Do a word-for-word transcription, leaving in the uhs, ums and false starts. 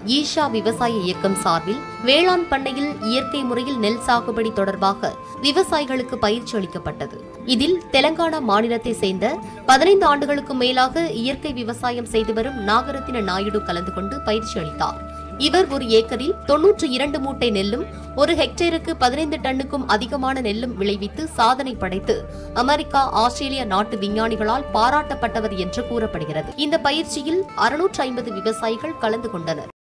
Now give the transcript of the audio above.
ஈஷா விவசாய இயக்கம் சார்பில் வேளாண் பண்ணையில் இயற்கை முறையில் நெல் சாகுபடி தொடர்பாக விவசாயிகளுக்கு பயிற்சி அளிக்கப்பட்டது. இதில் தெலங்கானா மாநிலத்தை சேர்ந்த பதினைந்து ஆண்டுகளுக்கு மேலாக இயற்கை விவசாயம் செய்து வரும் நாகரத்தின நாயுடு கலந்து கொண்டு பயிற்சி அளித்தார். இவர் ஒரு ஏக்கரில் தொன்னூற்று இரண்டு மூட்டை நெல்லும் ஒரு ஹெக்டேருக்கு பதினைந்து டன்னுக்கும் அதிகமான நெல்லும் விளைவித்து சாதனை படைத்து அமெரிக்கா, ஆஸ்திரேலியா நாட்டு விஞ்ஞானிகளால் பாராட்டப்பட்டவர் என்று கூறப்படுகிறது. இந்த பயிற்சியில் அறுநூற்று ஐம்பது விவசாயிகள் கலந்து கொண்டனர்.